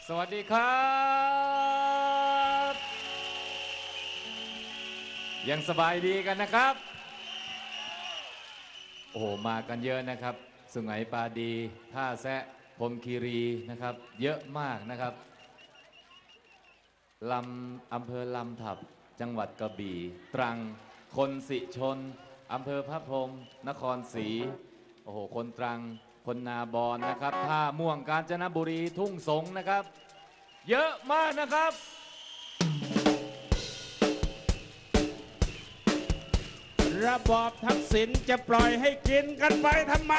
สวัสดีครับยังสบายดีกันนะครับโอ้โหมากันเยอะนะครับสุไหงปาดีท่าแซะพรหมคีรีนะครับเยอะมากนะครับอำเภอลำทับจังหวัดกระบี่ตรังคนสิชนอำเภอพระพรหมนครศรีโอ้โหคนตรังคนนาบอนนะครับท่าม่วงกาญจนบุรีทุ่งสงนะครับเยอะมากนะครับระบอบทักษิณจะปล่อยให้กินกันไปทำไม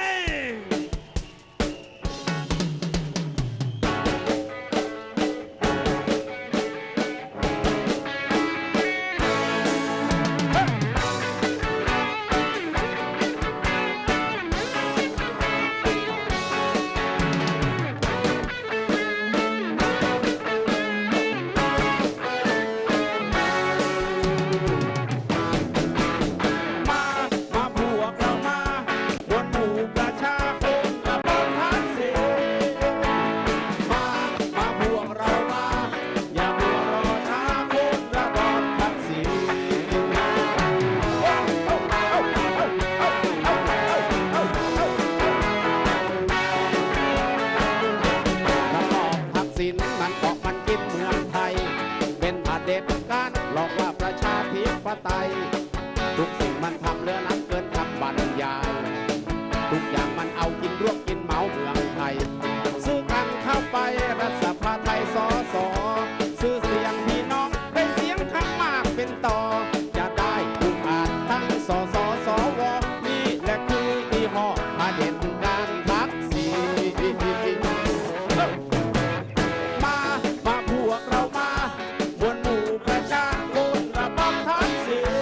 ทุกสิ่งมันทำเรื่องนั้นเกินคำบรรยายทุกอย่างมันเอากินรวบกินเมาเมืองไทยซื้อกันเข้าไปรัฐสภาไทยสสซื้อเสียงพี่น้องได้เสียงข้างมากเป็นต่อจะได้ถูกอ่านทั้งสสสวนี่แหละคือยี่ห้อเผด็จการทักษิณมาพวกเรามามวลหมู่ประชาชนระบอบทักษิณ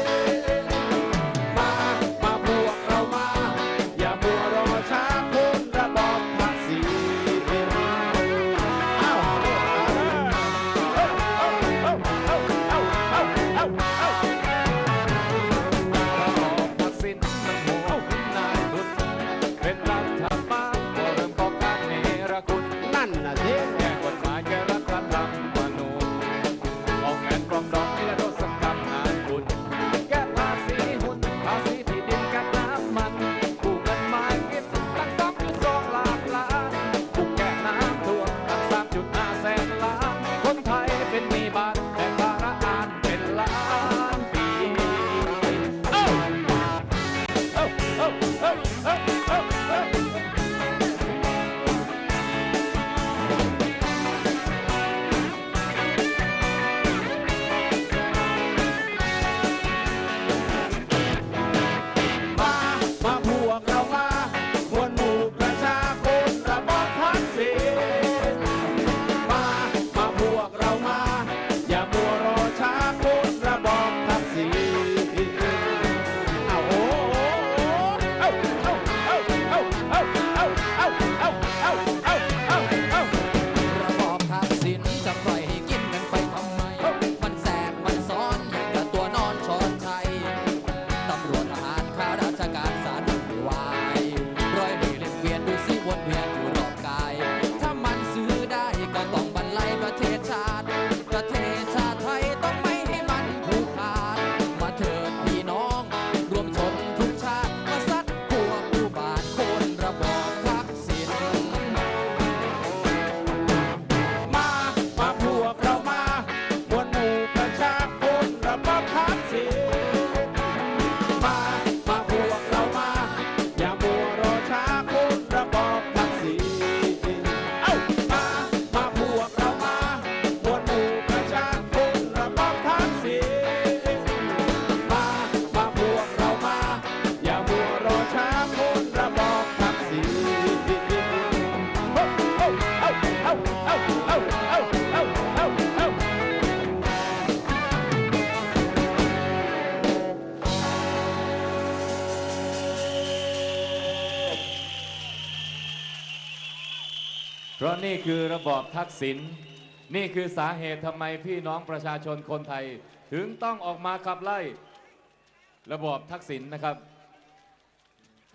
เพราะนี่คือระบอบทักษิณนี่คือสาเหตุทำไมพี่น้องประชาชนคนไทยถึงต้องออกมาขับไล่ระบอบทักษิณนะครับ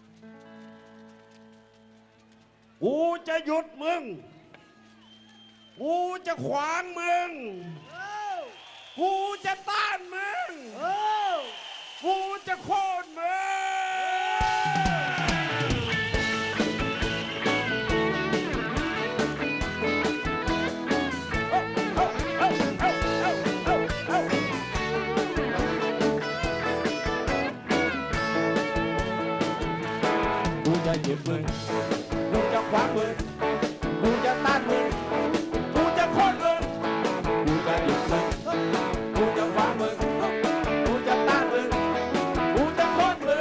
กูจะหยุดมึงกูจะขวางมึงกูจะต้านมึงกูจะโค่นมึงกูจะหยุดมึงกูจะขวางมึงกูจะต้านมึงกูจะโค่นมึงกูจะหยุดมึงกูจะขวางมึงกูจะต้านมึงกูจะโค่นมึง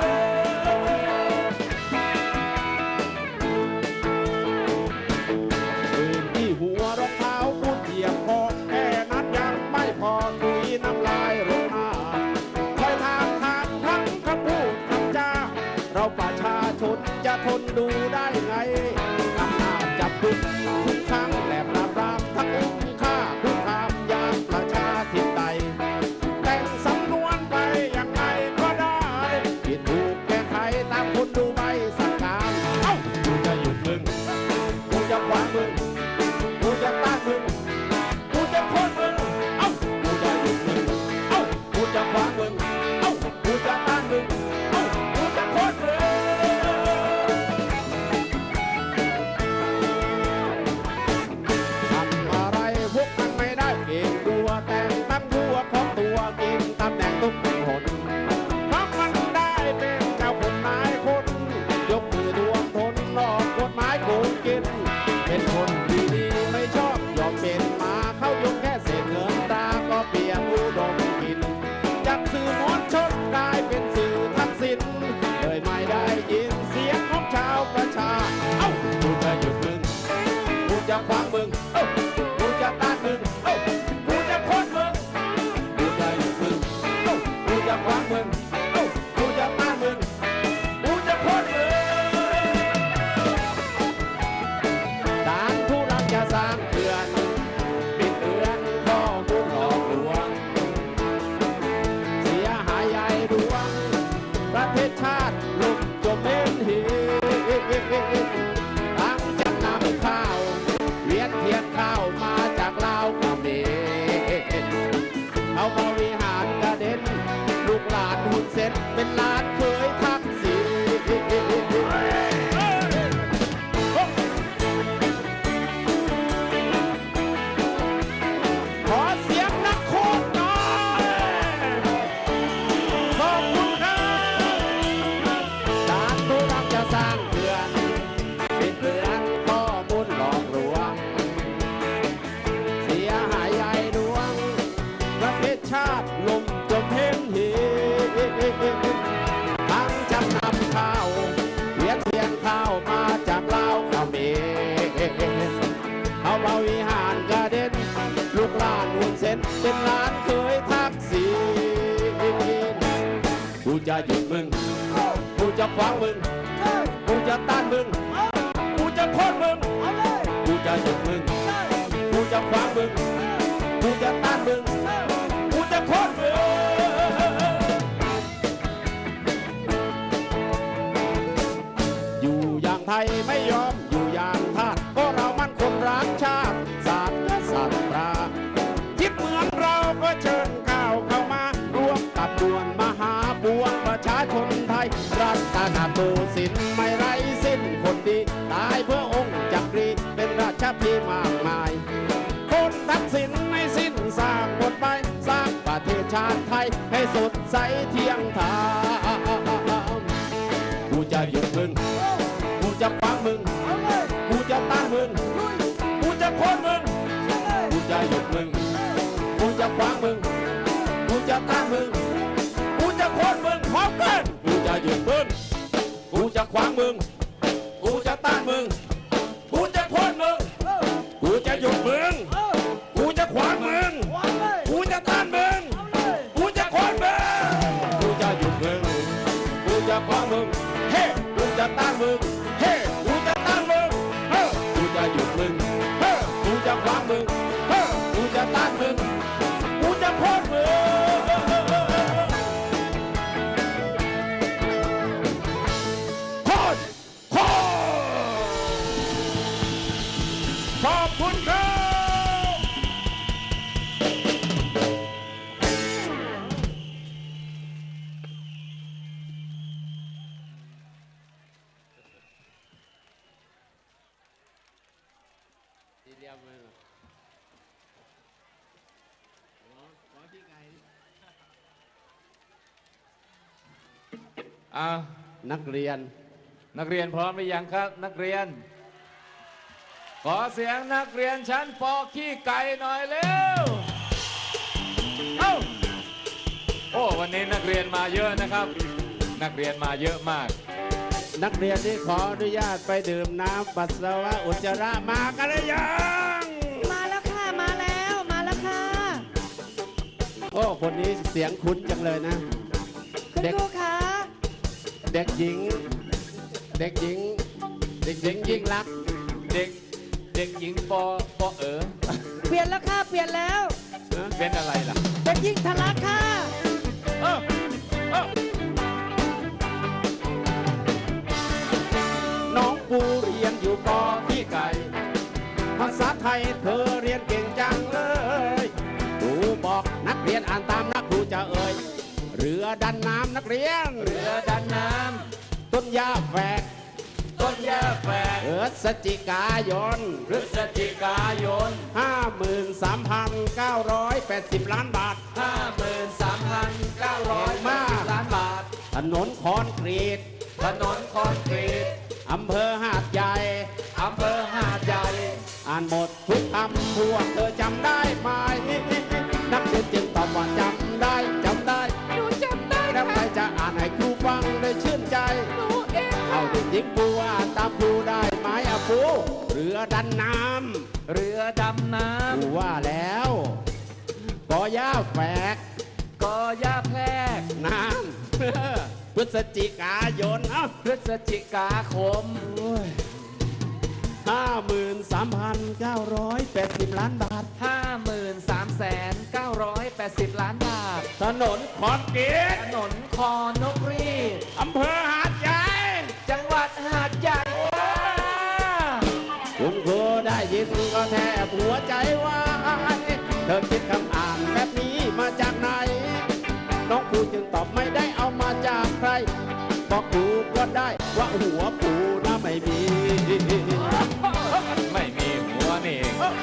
ปืนที่หัวรองเท้ากูเหยียบคอแค่นั้นยังไม่พอตุยน้ำลายลงหน้าคอยทางทั้งคำพูดคำจาเราประชาชนจะทนดูได้ไงอำนาจจับกุมทุกครั้งแหลมปราบปรามทั้งอุ้มฆ่าคุกคามยามประชาธิปไตยแต่งสำนวนไปอย่างไรก็ได้ผิดถูกแก้ไขตามคนดูไม่สั่งการเอ้ากูจะหยุดมึงกูจะขวางมึงกูจะต้านมึงกูจะโค่นมึงเอ้ากูจะหยุดมึงเอ้ากูจะขวางมึงเอ้ากูจะต้านมึงเอ้ากูจะโค่นมึงทำอะไรพวกมันไม่ได้เก่งตัวแต่งตั้งหัวของตัวกินตำแหน่งทุกคนเพราะมันได้เป็นเจ้าคนนายคนยกมือดวงทนนอกกฎหมายโกงกินเป็นคนดีๆไม่ชอบยอมเป็นหมาเข้ายกแค่เศษเงินตาก็เปียกอุดมกินจากสื่อมวลชนกลายเป็นสื่อทักษิณเลยไม่ได้ยินเสียงของชาวประชาเอ้ากูจะหยุดมึงกูจะขวางมึงเอ้ากูจะต้านมึงเอ้ากูจะโค่นมึงกูจะหยุดมึงเอ้ากูจะขวางมึงเอ้ากูจะต้านมึงกูจะโค่นมึงด่านผู้รักจะสร้างเขื่อนบิดเบือนข้อมูลหลอกลวงเสียหายใหญ่ดวงประเทศชาติลุกจมเป็นเหวทั้งจำนำข้าวเวียนเทียนข้าวมาจากลาวเขมรเอาบริหารกระเด็นลูกหลานหุ่นเซ็ตเป็นหลานเคยทักษิณขอเสียงนักโทษหน่อยขอบคุณครับด่านผู้รักจะสร้างเขื่อนปิดเบือนข้อมูลหลอกลวงเสียหายใหญ่ดวงประเทศชาติลมจมเพ่นเหทั้งจำนำข้าวเวียนเทียนข้าวมาจากลาวเขมรเอาบริหารกระเด็นลูกหลานหุ่นเซ็นเป็นหลานเคยทักษิณกูจะหยุดมึงกูจะขวางมึงกูจะต้านมึงกูจะโค่นมึงกูจะหยุดมึงกูจะขวางมึงกูจะต้านมึงกูจะโค่นมึงอยู่อย่างไทยไม่ยอมอยู่อย่างทาสก็เรามันคนรักชาติศาสตร์และศาสตราทิศเมืองเราก็เชิญก้าวเข้ามารวมกับมวลมหาปวงประชาชนไทยรัตนโกสินทร์ไม่ไร้สิ้นคนดีตายเพื่อองค์จักรีเป็นราชพีมากมายคนทักษิณไม่สิ้นสร้างบทไปสร้างประเทศชาติไทยให้สดใสเที่ยงธรรมกูจะหยุดมึงกูจะขวางมึงกูจะต้านมึงกูจะโค่นมึงกูจะหยุดมึงกูจะขวางมึงกูจะต้านมึงกูจะโค่นมึงพร้อมกันกูจะหยุดมึงกูจะขวางมึงกูจะต้านมึงกูจะโค่นมึงกูจะหยุดมึงกูจะขวางมึงกูจะต้านมึงกูจะโค่นมึงกูจะหยุดมึงกูจะขวางมึงเฮ้กูจะต้านมึงเฮ้กูจะต้านมึงเฮ้กูจะหยุดมึงเฮ้กูจะขวางมึงเฮ้กูจะต้านมึงกูจะโค่นมึงโค่นขอบคุณครับสี่เหลี่ยมเลยขอที่ไก่ นักเรียนนักเรียนพร้อมหรือยังครับนักเรียน ขอเสียงนักเรียนชั้นป.ขี้ไก่หน่อยเร็วเอ้าโอ้วันนี้นักเรียนมาเยอะนะครับ นักเรียนมาเยอะมากนักเรียนที่ขออนุญาตไปดื่มน้ำปัสสาวะอุจจาระมากันหรือยังมาแล้วค่ะ มาแล้ว มาแล้วค่ะโอ้คนนี้เสียงคุ้นจังเลยนะคุณเด็กครูคะเด็กหญิง เด็กหญิง เด็กหญิงยิ่งรักเด็กหญิงป. เปลี่ยนแล้วค่ะ เปลี่ยนแล้วเป็นอะไรล่ะเป็นยิ่งทะลักค่ะเอ้าเอ้าน้องปูเรียนอยู่ปอพี่ไก่ ภาษาไทยเธอเรียนเก่งจังเลยครูบอกนักเรียนอ่านตามนักครูจะเอ่ยเรือดันน้ำนักเรียนเรือดันน้ต้นหญ้าแฝกำต้นหญ้าแฝกพฤศจิกายนพฤศจิกายน 53,980 ล้านบาท 53,980 ล้านบาทถนนคอนกรีตถนนคอนกรีตอำเภอหาดใหญ่อำเภอหาดใหญ่อ่านหมดทุกคำพวกเธอจำได้ไหมนักเรียนจึงตอบว่าจำได้จำได้หนูจำได้แล้วใครค่ะจะอ่านให้ครูฟังได้ชื่นใจหนูเองเอาเด็กหญิงปูอ่านตามครูได้ไหมอ่ะปูเรือดันน้เรือดำน้ำครูว่าแล้วกอย่าแฝกำกอหญ้าแพรกน้ำ พฤศจิกายนเอ้าพฤศจิกาคม 53,980 ล้านบาท 53,980 ล้านบาทถนนคอนกรีตถนนคอนกรีตอำเภอหาดใหญ่จังหวัดหาดใหญ่คุณครูได้ยินก็แทบหัวใจวายเธอคิดคำอ่านแบบนี้มาจากไหน น้องครูจึงตอบไม่ได้เอามาจากใครบอกครูก็ได้ว่าหัวปูน่ะไม่มีไม่มีหัวนี่เอง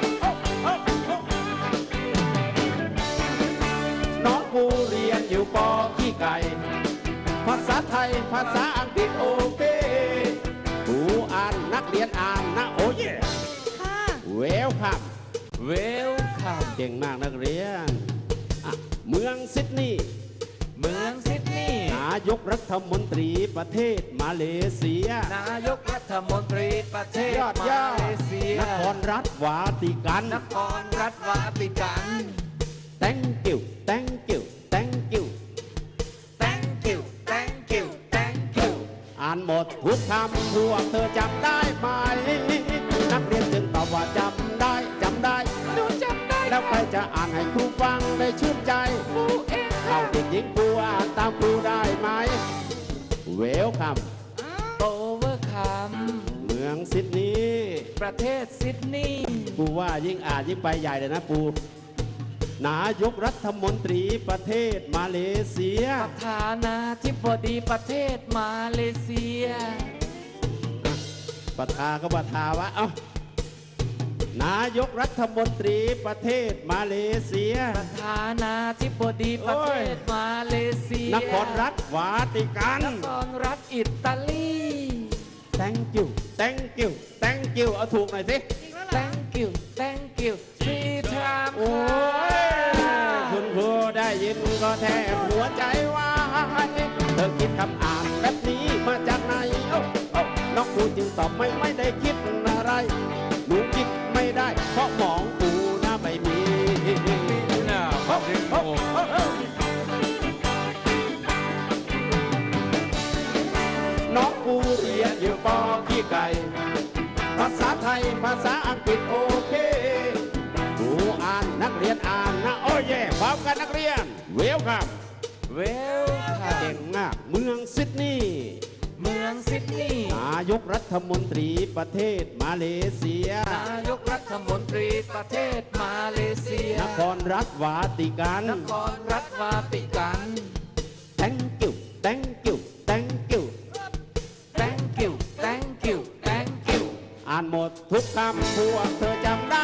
น้องครูเรียนอยู่ปอขี้ไก่ ภาษาไทยภาษาอังกฤษโอเคครูอ่านนักเรียนอ่านนะโอ้ยค่ะเวลคัมเวลคัมเก่งมากนักเรียนอ่ะเมืองซิดนีย์เมืองซิดนีย์นายกรัฐมนตรีประเทศมาเลเซียนายกรัฐมนตรีประเทศยอดมาเยอดเลเซียนครรัฐวาติกันนครรัฐวาติกัน thank you thank you thank you thank you thank you thank you อ่านหมดทุกคำพวกเธอจำได้ไหม นักเรียนจึงตอบว่าจำได้จำได้หนูจำได้แล้วใครจะอ่านให้ครูฟังได้ชื่นใจครูเองเอาค่ะเด็กหญิงครูอ่านตามครูได้ไหม เวลคัมโอเวอร์คัมเมืองซิดนีย์ประเทศซิดนีย์ปูว่ายิ่งอ่านยิ่งไปใหญ่เลยนะปู นายกรัฐมนตรีประเทศมาเลเซียประธานาธิบดีประเทศมาเลเซียประธาก็ประธาวะเอ้า นายกรัฐมนตรีประเทศมาเลเซียประธานาธิบดีประเทศมาเลเซียนครรัฐวาติกันนครรัฐอิตาลี thank you thank you thank you เอาถูกหน่อยสิ thank you thank you three times โอ้ยคุณครูได้ยินก็แทบหัวใจวายเธอคิดคำอ่านแบบนี้มาจากไหนเอ้าเอ้าน้องครูจึงตอบไม่ได้คิดอะไร หนูคิดไม่ได้ เพราะหมองปูน่าไม่มีน่าฟังถึงโอ้น้องปูเรียนอยู่ปอขี้ไก่ ภาษาไทยภาษาอังกฤษโอเคครูอ่านนักเรียนอ่านนะโอ้ยแย่พร้อมกันนักเรียน เวลคัมเวลคัมเก่งมากเมืองซิดนีย์เมืองซิดนีย์นายกรัฐมนตรีประเทศมาเลเซียนายกรัฐมนตรีประเทศมาเลเซียนครรัฐวาติกันนครรัฐวาติกัน thank you thank you thank you thank you thank you thank you อ่านหมดทุกคำพวกเธอจำได้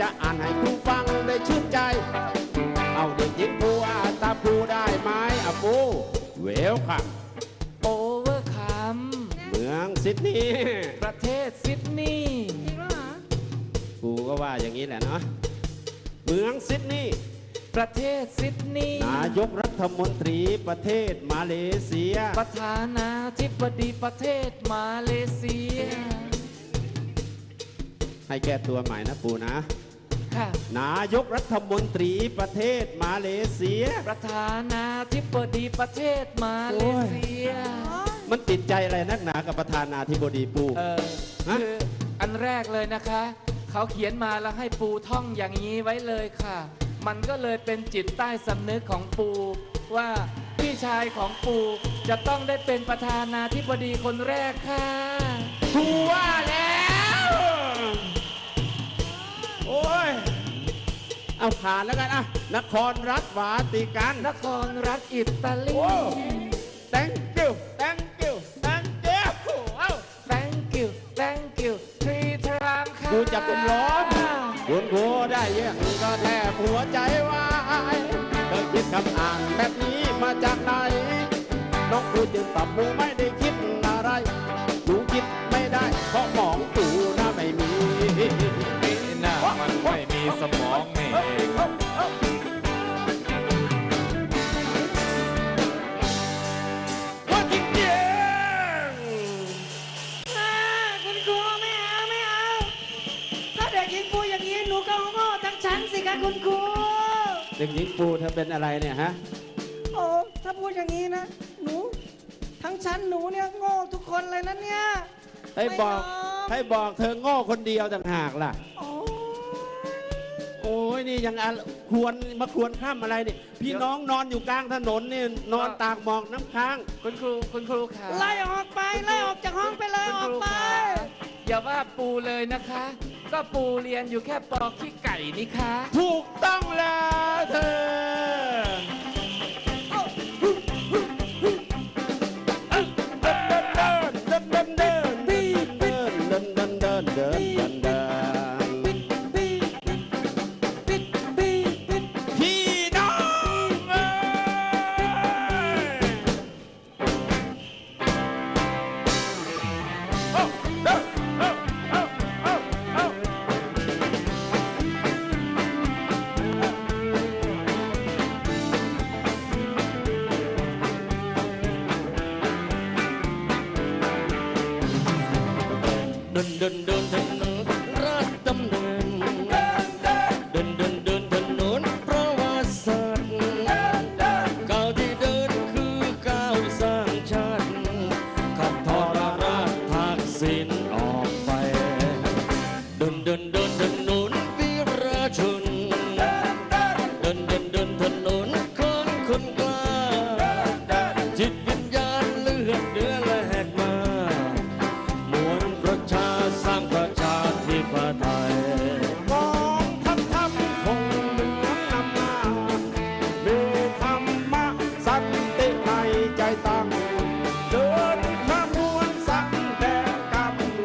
อ่านให้ครูฟังได้ชื่นใจ เอาเด็กหญิงปูตามครูได้ไหมปูเวลค่ะโอเวอร์คัมเมืองซิดนีย์ประเทศซิดนีย์จริงแล้วเหรอครูก็ว่าอย่างนี้แหละเนาะเมืองซิดนีย์ประเทศซิดนีย์นายกรัฐมนตรีประเทศมาเลเซียประธานาธิบดีประเทศมาเลเซียให้แก้ตัวใหม่นะปูนะค่ะนายกรัฐมนตรีประเทศมาเลเซียประธานาธิบดีประเทศมาเลเซียมันติดใจอะไรนักหนากับประธานาธิบดีปู ฮะคืออันแรกเลยนะคะ เขาเขียนมาแล้วให้ปูท่องอย่างนี้ไว้เลยค่ะ มันก็เลยเป็นจิตใต้สำนึกของปู ว่าพี่ชายของปูจะต้องได้เป็นประธานาธิบดีคนแรกค่ะปูว่าแล้ว โอ้ย เอาผ่านแล้วกันอ่ะนครรัฐวาติกันนครรัฐอิตาลีโอ้ thank you thank you thank you เอ้า thank you thank you ทรีทรามค่ะกูจะเป็นล้อมคุณครูได้เยอะก็แทบหัวใจวายเธอคิดคำอ่านแบบนี้มาจากไหน น้องครูจึงตอบหนูไม่ได้คิดอะไรหนูคิดไม่ได้เพราะหมองตูน่าไม่มีนี่นะมันไม่มีสมองนี่เองว่าจริงคุณครูไม่เอาไม่เอาถ้าเด็กหญิงปูอย่างนี้หนูก็โง่ทั้งชั้นสิคะคุณครูๆเด็กหญิงปูเธอเป็นอะไรเนี่ยฮะโอ้ถ้าพูดอย่างนี้นะหนูทั้งชั้นหนูเนี่ยโง่ทุกคนเลยนะเนี่ยให้บอกไม่ยอมให้บอกเธอโง่คนเดียวต่างหากล่ะโอ้โอ้ยนี่ยังควรมาควรข้ามอะไรนี่พี่น้องนอนอยู่กลางถนนนี่นอนตากหมอกน้ำค้างคุณครูค่ะไล่ออกไปไล่ออกจากห้องไปเลยคุณออคกรูไปค่ะอย่าว่าปูเลยนะคะ ก็ปูเรียนอยู่แค่ปอขี้ไก่นี่คะถูกต้องแล้วเธอเดินเดินเดินเดินเดินเดินเดินเดินเดินเดินเดินเดินปิดปิดปิดปิดพี่น้องเอ้ยโอ้เด้อโอ้โอ้โอ้โอ้เดินเดินเดินถนนราชดำเนินเดินเดินเดินถนนประวัติศาสตร์ก้าวที่เดินคือก้าวสร้างชาติขับทรราชทักษิณออกไปเดินเดินเดินถนนวีรชนเดินเดินเดินถนนของคนกล้าจิตวิญญาณเลือดเนื้อและแหกมา มวลประชาสร้างประชาธิปไตยกองทัพทำคงเหมือนนำหน้ามีธรรมะสันติในใจตั้งเดินขบวนสังแต่กำ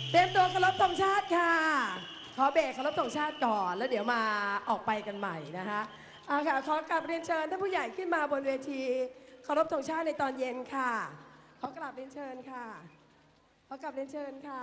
เตรียมตัวเคารพธงชาติค่ะ ขอเบรกเคารพธงชาติก่อน แล้วเดี๋ยวมาออกไปกันใหม่นะคะเอาค่ะขอกราบเรียนเชิญท่านผู้ใหญ่ขึ้นมาบนเวทีเคารพธงชาติในตอนเย็นค่ะ ขอกราบเรียนเชิญค่ะ ขอกราบเรียนเชิญค่ะ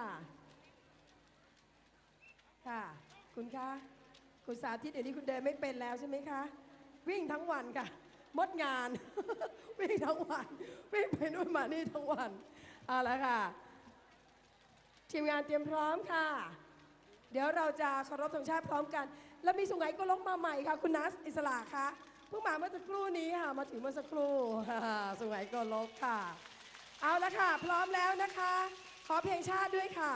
ค่ะ คุณคะคุณสาธิตเดี๋ยวนี้คุณเดินไม่เป็นแล้วใช่ไหมคะ วิ่งทั้งวันค่ะมดงาน วิ่งทั้งวันวิ่งไปนู่นมานี่ทั้งวันเอาละค่ะ ทีมงานเตรียมพร้อมค่ะ เดี๋ยวเราจะเคารพธงชาติพร้อมกัน แล้วมีสุไหงโกลกมาใหม่ค่ะ คุณนัสอิสระคะเพิ่งมาเมื่อสักครู่นี้ค่ะ มาถึงเมื่อสักครู่ สุไหงโกลกค่ะ เอาละค่ะ พร้อมแล้วนะคะ ขอเพลงชาติด้วยค่ะ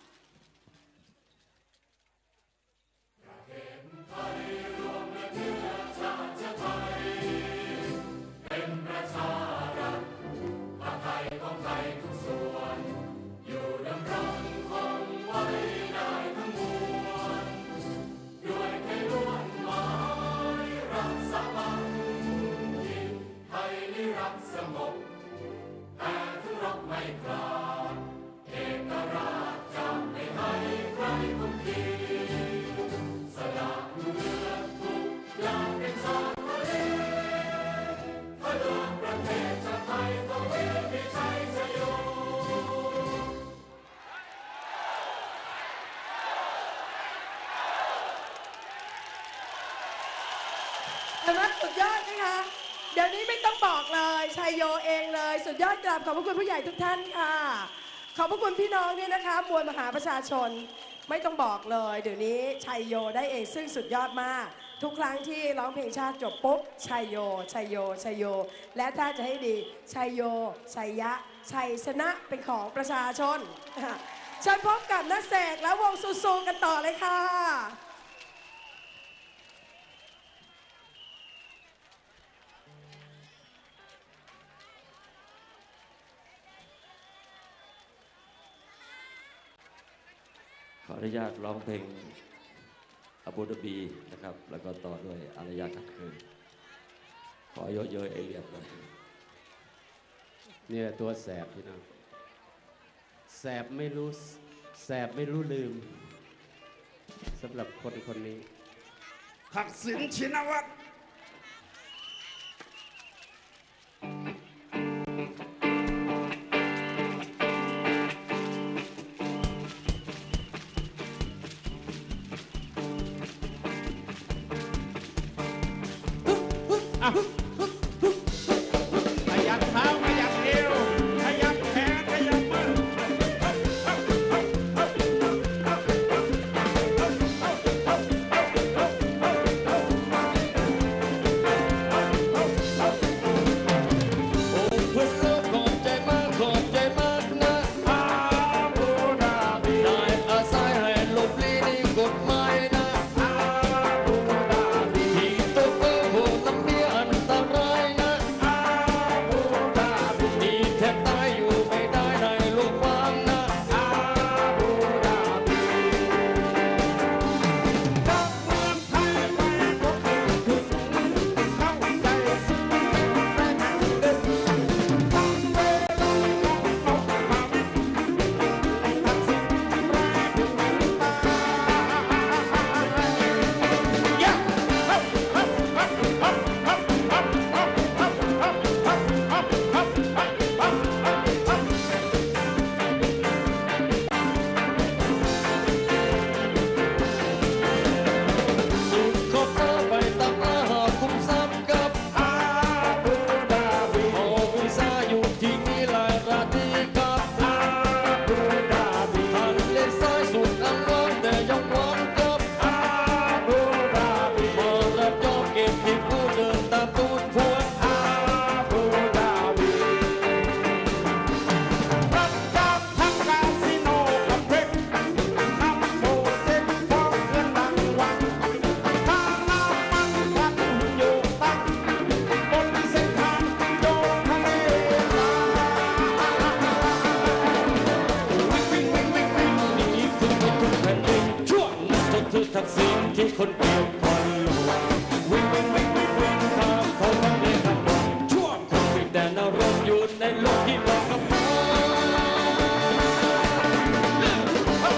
แต่ว่าสุดยอดนะคะ เดี๋ยวนี้ไม่ต้องบอกเลยชัยโยเองเลย สุดยอดกราบขอบพระคุณผู้ใหญ่ทุกท่านค่ะ ขอบพระคุณพี่น้องเนี่ยนะคะมวลมหาประชาชนไม่ต้องบอกเลย เดี๋ยวนี้ชัยโยได้เองซึ่งสุดยอดมาก ทุกครั้งที่ร้องเพลงชาติจบปุ๊บชัยโยชัยโยชัยโย และถ้าจะให้ดีชัยโยชัยยะชัยชนะเป็นของประชาชนเชิญพบกับนักเสกและวงซูซูกันต่อเลยค่ะขออนุญาตร้องเพลงอาบูดาบีนะครับ แล้วก็ต่อด้วยอารยาขัดขืนขอเยอะๆเอเลียดหน่อยเนี่ยตัวแสบพี่น้องแสบไม่รู้แสบไม่รู้ลืมสำหรับคนคนนี้ทักษิณชินวัตร ขยับเท้าขยับเอวขยับแขนขยับมือโอ้เพื่อนเลิฟขอบใจมากขอบใจมากนะอาบูดาบีได้อาศัยให้หลบลี้นี่กฎหมายนะอาบูดาบีที่ตัวเฟ้อโหดน้ำเบี้ยอันตรายนะอาบูดาบีนี่แทบตายอยู่ไม่ได้ในโลกว่างนะอาบูดาบีกับเมืองไทยไปพบถึงเข้าใจสิ่งที่แฟนเดิน สุดขอบฟ้าไปตามล่าหาคุ้มทรัพย์กับอาบูดาบีออกวีซ่าอยู่ที่นี่หลายราตรีกับอาบูดาบีทางเลซ้ายสุดอันว่างแต่ยังหวังกับอาบูดาบีมารับยอมเก็บที่ผู้เดินตามตูดพวงอาบูดาบีรับจากทั้งคาสิโนกับเพชรนำโปรเจกต์ฟ้องเงินรางวัลทางน้ำมันกันอยู่ตั้งบนเส้นทางโยทะเลสาบวิ่งวิ่งวิ่งวิ่งวิ่งหนีทุกทุกแผ่นดินช่วงจนถึงทักษิณที่คนเกลียดคนหลงวิ่งวิ่งวิ่งวิ่งวิ่งตามเขาทั้งเล่ทั้งวันช่วงคนวิ่งแต่นรกอยู่ในโลกที่บอกกับเขา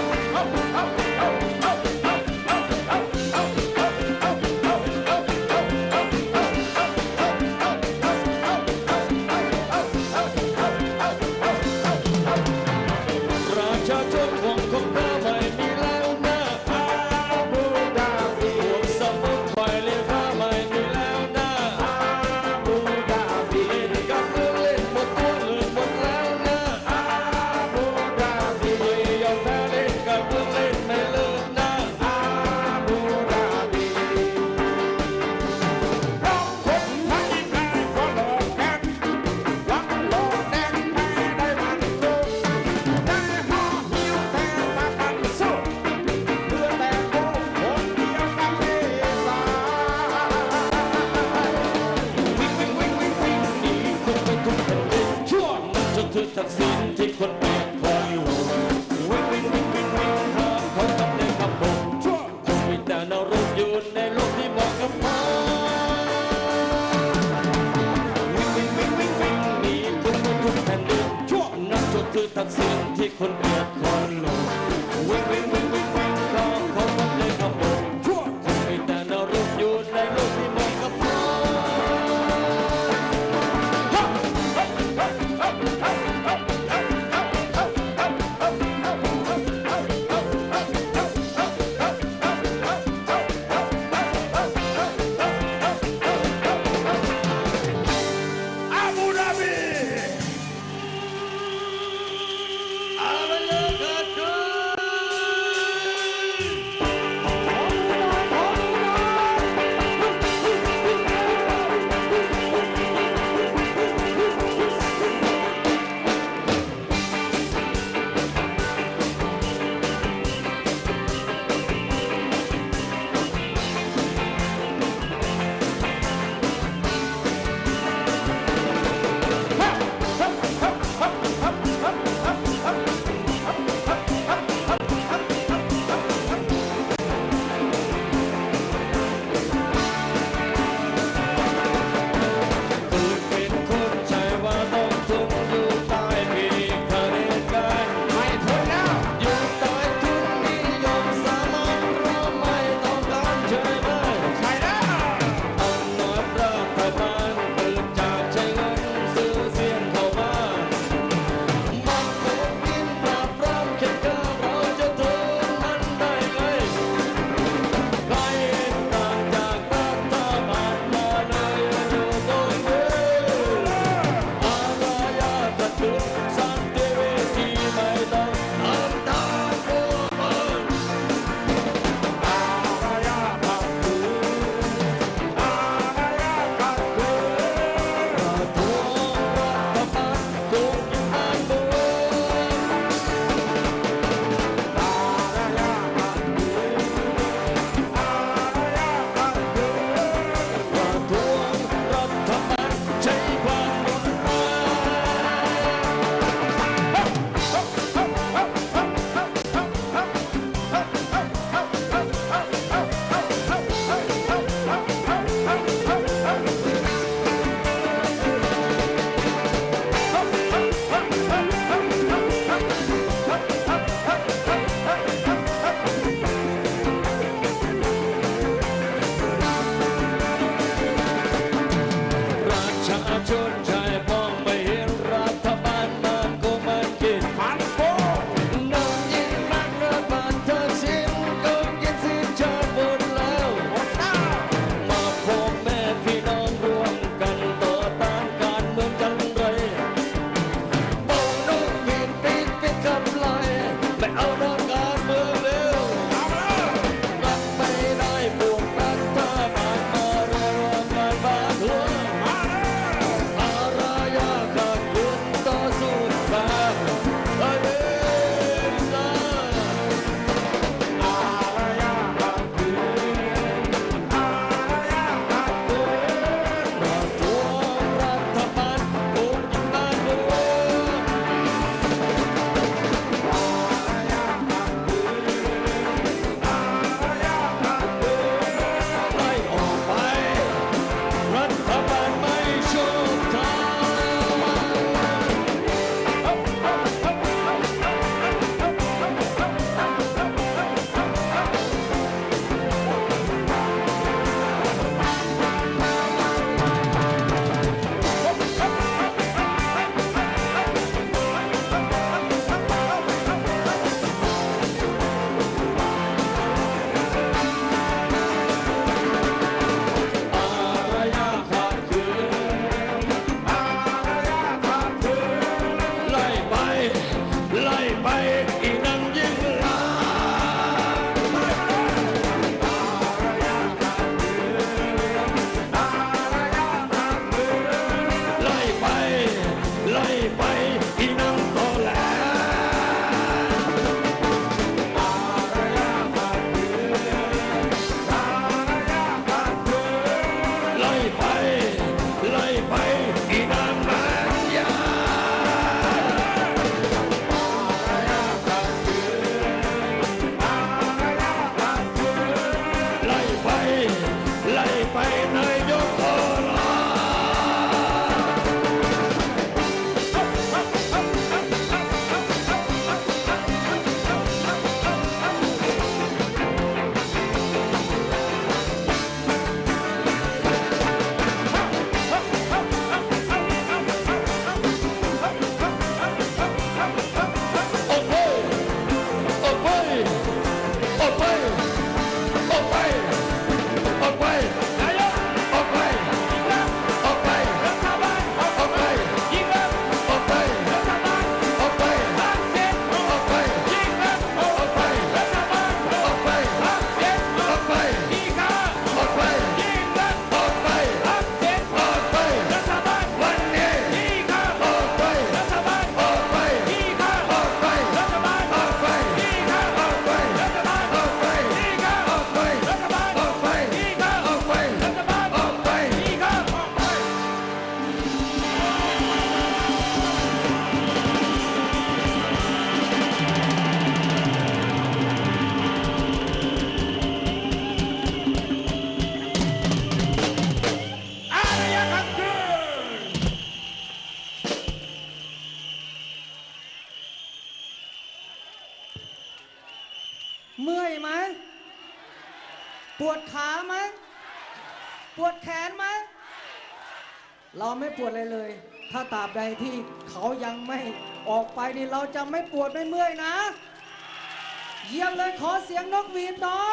เมื่อยไหมปวดขาไหมปวดแขนไหมเราไม่ปวดอะไรเลย ถ้าตราบใดที่เขายังไม่ออกไปนี่เราจะไม่ปวดไม่เมื่อยนะ เยี่ยมเลยขอเสียงนกหวีดหน่อย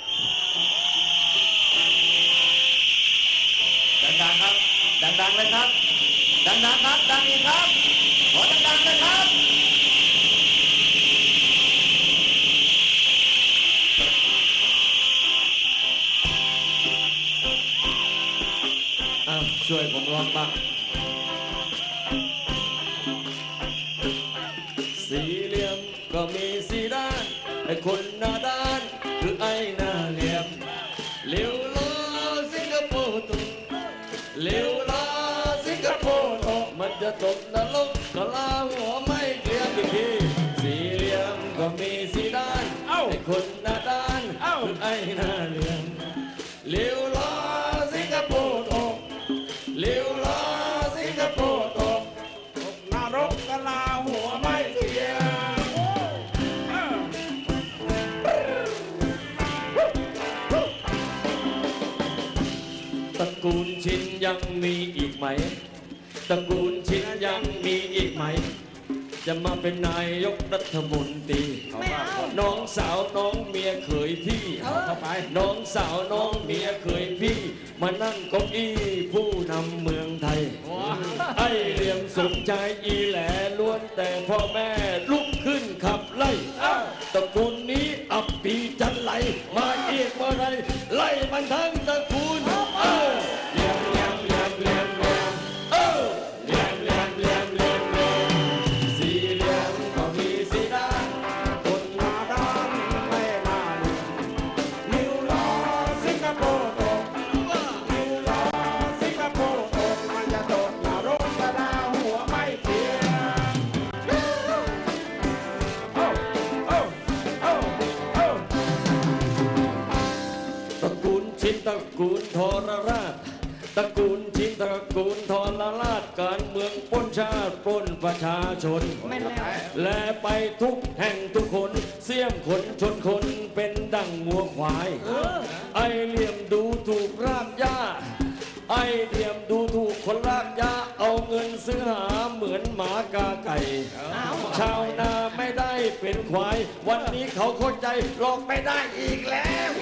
ดังๆครับดังๆเลยครับดังๆครับดังอีกครับขอดังๆเลยครับช่วยผมร้องบ้างสี่เหลี่ยมก็มีสี่ด้านไอ้คนหน้าด้านคือไอ้หน้าเหลี่ยมเลี้ยวล้อสิงคโปร์ตกเลี้ยวล้อสิงคโปร์ตกมันจะตกนรกก็ลาหัวไม่เกลียดอีกทีสี่เหลี่ยมก็มีสี่ด้านไอ้คนหน้าด้านคือไอ้หน้าเหลี่ยมเลี้ยวล้อสิงคโปร์ตกเลี้ยวล้อสิงคโปร์ตกนรกกะลาหัวไม่เทียตระกูลชินยังมีอีกไหมตระกูลชินยังมีอีกไหมจะมาเป็นนายกรัฐมนตรีน้องสาวน้องเมียเขยพี่เข้าไปน้องสาวน้องเมียเขยพี่มานั่งเก้าอี้ผู้นำเมืองไทยไอ้เหลี่ยมสมใจอีแหล่ล้วนแต่พ่อแม่ลุกขึ้นขับไล่ตระกูลนี้อับปีจันไหลมาเอียกมาไรไล่มันทั้งตระกูลเหลี่ยมเหลี่ยมเหลี่ยมเหลี่ยมเหลี่ยมเหลี่ยมเหลี่ยมเหลี่ยมเหลี่ยมเหลี่ยมสี่เหลี่ยมก็มีสี่ด้านคนหน้าด้านไม่น่าเหลี่ยมนิ้วล้อสิงคโปร์ตกนิ้วล้อสิงคโปร์ตกมันจะตกนรกกะลาหัวไม่เทียตระกูลชินตระกูลทรราชตระกูลชินตระกูลทรราชการเมืองปล้นชาติปล้นประชาชนและไปทุกแห่งทุกคนเสี่ยมคนชนคนเป็นดั่งงัวควายไอเหลี่ยมดูถูกรากหญ้าไอเหลี่ยมดูถูกคนรากหญ้าเอาเงินซื้อหาเหมือนหมากาไก่ชาวนาไม่ได้เป็นควายวันนี้เขาเข้าใจหลอกไม่ได้อีกแล้ว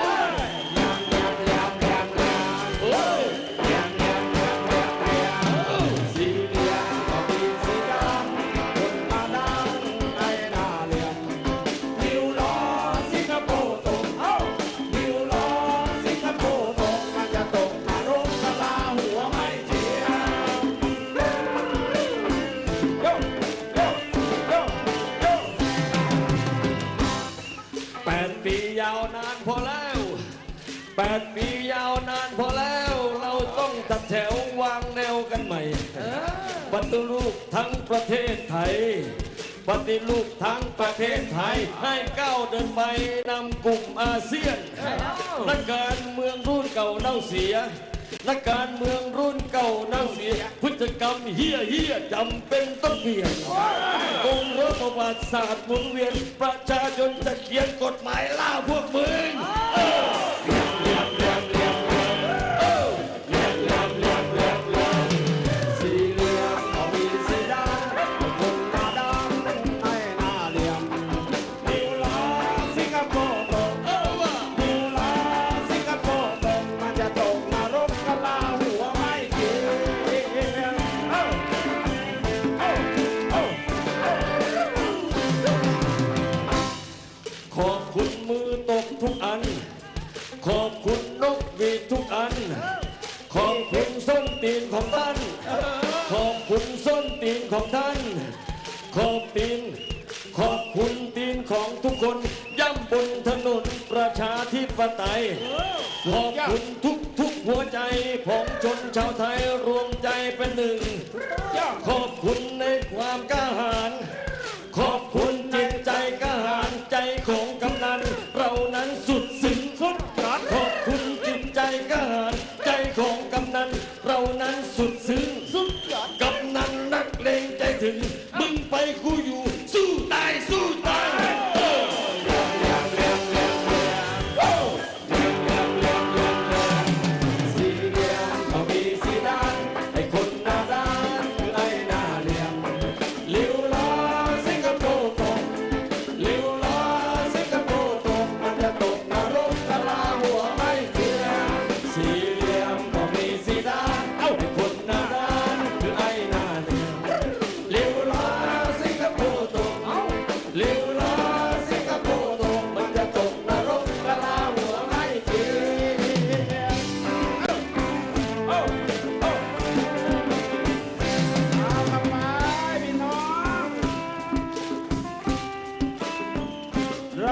สี่เหลี่ยมก็มีสี่ด้านคนหน้าด้านไอ้หน้าเหลี่ยมนิ้วล้อสิงคโปร์ตกนิ้วล้อสิงคโปร์ตกมันจะตกนรกกะลาหัวไม่เทียม8 ปียาวนานพอแล้ว8 ปียาวนานพอแล้วเราต้องจัดแถววางแนวกันใหม่ปฏิรูปทั้งประเทศไทยปฏิรูปทั้งประเทศไทยให้ก้าวเดินไปนำกลุ่มอาเซียนนักการเมืองรุ่นเก่าเน่าเสียนักการเมืองรุ่นเก่าเน่าเสียพฤติกรรมเฮี้ยจำเป็นต้องเปลี่ยนกงรบประวัติศาสตร์หมุนเวียนประชาชนจะเขียนกฎหมายล่าพวกมึงสี่เหลี่ยมก็มีสี่ด้านคนหน้าด้านไอ้หน้าเหลี่ยมนิ้วล้อสิงคโปร์ตกนิ้วล้อสิงคโปร์ตกมันจะตกนรกกะลาหัวไม่เทียมขอบคุณมือตกทุกอันขอบคุณนกหวีดทุกอันขอบคุณส้นตีนของท่านขอบคุณส้นตีนของท่านขอบคุณตีนของทุกคนย่ำบนถนนประชาธิปไตยขอบคุณทุกหัวใจของชนชาวไทยรวมใจเป็นหนึ่งขอบคุณในความกล้าหาญขอบคุณจิตใจกล้าหาญใจของกำนันเรานั้นสุดซึ้งสุดยอดขอบคุณจิตใจกล้าหาญใจของกำนันเรานั้นสุดซึ้งสุดยอดกำนันนักเลงใจถึงมึงไปกูอยู่สู้ตายสู้ตาย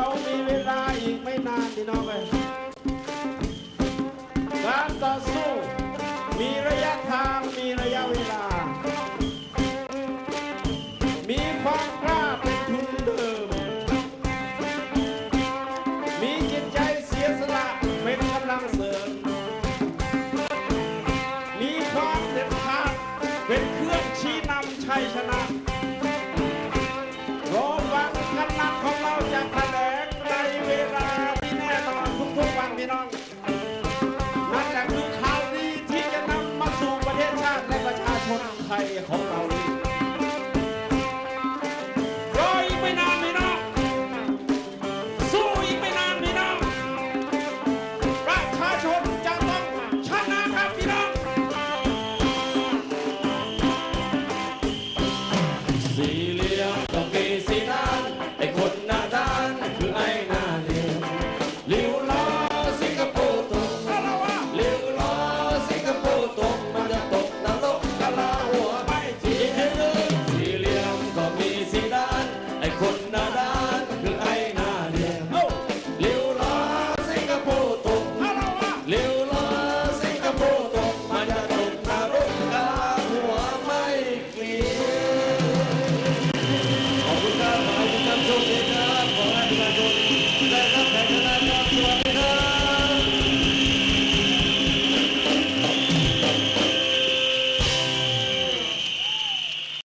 เรามีเวลาอีกไม่นานพี่น้องเลยการต่อสู้มีระยะทางมีระยะเวลา